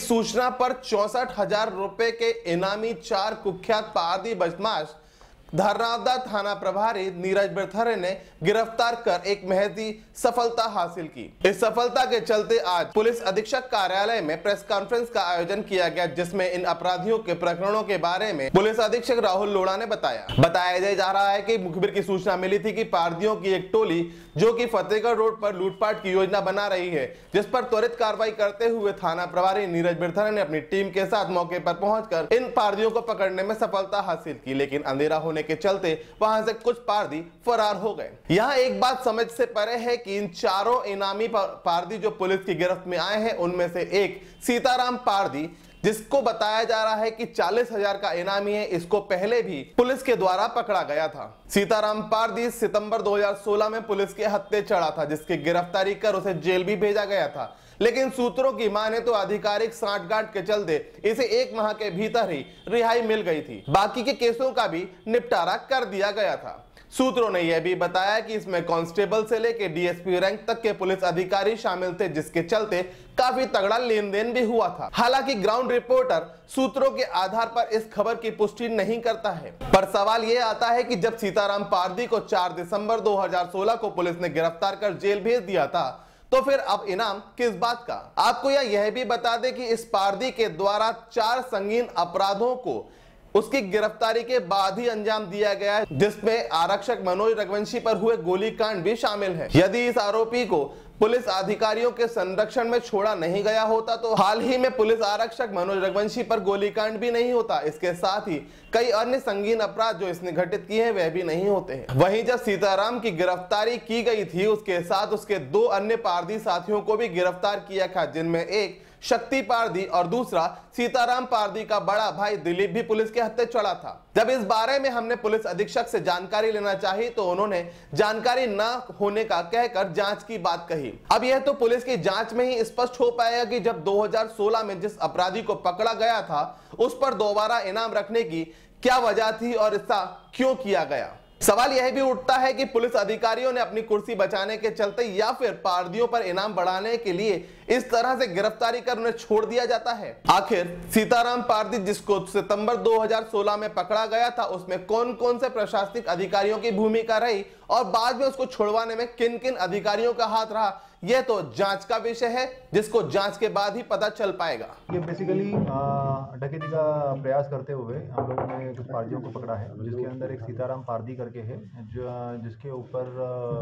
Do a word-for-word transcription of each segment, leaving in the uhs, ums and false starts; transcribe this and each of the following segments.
सूचना पर चौसठ हजार रुपए के इनामी चार कुख्यात पारदी बदमाश धर्रावदा थाना प्रभारी नीरज बिरथरे ने गिरफ्तार कर एक महती सफलता हासिल की। इस सफलता के चलते आज पुलिस अधीक्षक कार्यालय में प्रेस कॉन्फ्रेंस का आयोजन किया गया, जिसमें इन अपराधियों के प्रकरणों के बारे में पुलिस अधीक्षक राहुल लोढ़ा ने बताया। बताया जा रहा है कि मुखबिर की सूचना मिली थी कि पारदियों की एक टोली जो कि फतेहगढ़ रोड पर लूटपाट की योजना बना रही है, जिस पर त्वरित कार्रवाई करते हुए थाना प्रभारी नीरज बिरथरे ने अपनी टीम के साथ मौके पर पहुंचकर इन पारदियों को पकड़ने में सफलता हासिल की, लेकिन अंधेरा होने के चलते वहां से कुछ पारदी फरार हो गए। यहाँ एक बात समझ से परे है कि इन चारों इनामी पारदी जो पुलिस की गिरफ्त में आए हैं, उनमें से एक सीताराम पारदी, जिसको बताया जा रहा है कि चालीस हजार का इनामी है, इसको पहले भी पुलिस के द्वारा पकड़ा गया था। सीताराम पारदी सितंबर दो हज़ार सोलह में पुलिस के हत्थे चढ़ा था, जिसकी गिरफ्तारी कर उसे जेल भी भेजा गया था, लेकिन सूत्रों की माने तो आधिकारिक सांठगांठ के चलते इसे एक माह के भीतर ही रिहाई मिल गई थी। बाकी के केसों का भी निपटारा कर दिया गया था। सूत्रों ने यह भी बताया कि इसमें कांस्टेबल से लेकर डीएसपी रैंक तक के पुलिस अधिकारी शामिल थे, जिसके चलते काफी तगड़ा लेन देन भी हुआ था। हालांकि ग्राउंड रिपोर्टर सूत्रों के आधार पर इस खबर की पुष्टि नहीं करता है, पर सवाल यह आता है कि जब सीताराम पारदी को चार दिसंबर दो हज़ार सोलह को पुलिस ने गिरफ्तार कर जेल भेज दिया था, तो फिर अब इनाम किस बात का? आपको यह यह भी बता दें कि इस पारदी के द्वारा चार संगीन अपराधों को उसकी गिरफ्तारी के बाद ही अंजाम दिया गया है, जिसमें आरक्षक मनोज रघुवंशी पर हुए गोलीकांड भी शामिल है। यदि इस आरोपी को पुलिस अधिकारियों के संरक्षण में छोड़ा नहीं गया होता तो हाल ही में पुलिस आरक्षक मनोज रघुवंशी पर गोलीकांड भी नहीं होता। इसके साथ ही कई अन्य संगीन अपराध जो इसने घटित किए हैं वह भी नहीं होते हैं। वहीं जब सीताराम की गिरफ्तारी की गई थी, उसके साथ उसके दो अन्य पारदी साथियों को भी गिरफ्तार किया था, जिनमें एक शक्ति पारदी और दूसरा सीताराम पारदी का बड़ा भाई दिलीप भी पुलिस के हत्थे चढ़ा था। जब इस बारे में हमने पुलिस अधीक्षक से जानकारी लेना चाही तो उन्होंने जानकारी न होने का कहकर जांच की बात कही। अब यह तो पुलिस की जांच में ही स्पष्ट हो पाएगा कि जब दो हज़ार सोलह में जिस अपराधी को पकड़ा गया था उस पर दोबारा इनाम रखने की क्या वजह थी और इसका क्यों किया गया। सवाल यह भी उठता है कि पुलिस अधिकारियों ने अपनी कुर्सी बचाने के चलते या फिर पारदियों पर इनाम बढ़ाने के लिए इस तरह से गिरफ्तारी कर उन्हें छोड़ दिया जाता है। आखिर सीताराम पारदी जिसको सितंबर दो हज़ार सोलह में पकड़ा गया था, उसमें कौन कौन से प्रशासनिक अधिकारियों की भूमिका रही और बाद में उसको छुड़वाने में किन किन अधिकारियों का हाथ रहा, यह तो जांच का विषय है, जिसको जांच के बाद ही पता चल पाएगा। ये बेसिकली डकैती का प्रयास करते हुए हम लोगों ने कुछ पार्टियों को पकड़ा है, जिसके अंदर एक सीताराम पारदी करके है, जो जिसके ऊपर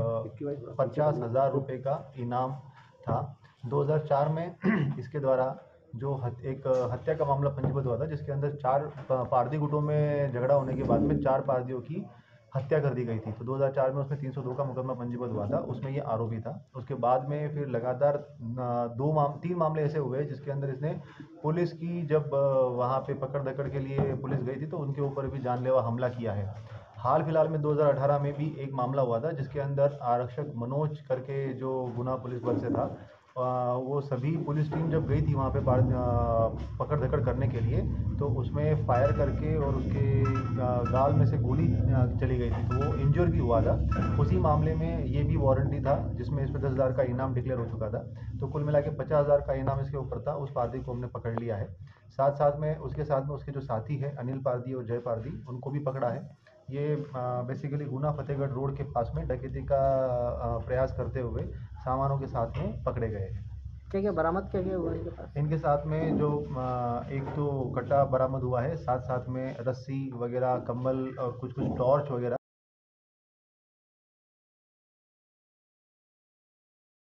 पचास हजार रुपये का इनाम था। दो हज़ार चार में इसके द्वारा जो हत, एक हत्या का मामला पंजीबद्ध हुआ था, जिसके अंदर चार पारदी गुटों में झगड़ा होने के बाद में चार पारदियों की हत्या कर दी गई थी। तो दो हज़ार चार में उसमें तीन सौ दो का मुकदमा पंजीबद्ध हुआ था, उसमें ये आरोपी था। उसके बाद में फिर लगातार दो माम तीन मामले ऐसे हुए जिसके अंदर इसने पुलिस की जब वहाँ पे पकड़ दकड़ के लिए पुलिस गई थी तो उनके ऊपर भी जानलेवा हमला किया है। हाल फिलहाल में दो हज़ार अठारह में भी एक मामला हुआ था, जिसके अंदर आरक्षक मनोज करके जो गुना पुलिस बल से था, वो सभी पुलिस टीम जब गई थी वहाँ पे पकड़ धकड़ करने के लिए, तो उसमें फायर करके और उसके गाल में से गोली चली गई थी, तो वो इंजर भी हुआ था। उसी मामले में ये भी वारंटी था, जिसमें इस पर दस हज़ार का इनाम डिक्लेयर हो चुका था। तो कुल मिला के पचास हज़ार का इनाम इसके ऊपर था। उस पारदी को हमने पकड़ लिया है। साथ साथ में उसके साथ में उसके जो साथी है अनिल पारदी और जय पारदी, उनको भी पकड़ा है। ये बेसिकली गुना फतेहगढ़ रोड के पास में डकैती का प्रयास करते हुए सामानों के साथ में पकड़े गए हैं। क्या क्या बरामद क्या क्या हुआ इनके पास? इनके साथ में जो एक तो कट्टा बरामद हुआ है, साथ साथ में रस्सी वगैरह, कंबल और कुछ कुछ टॉर्च वगैरह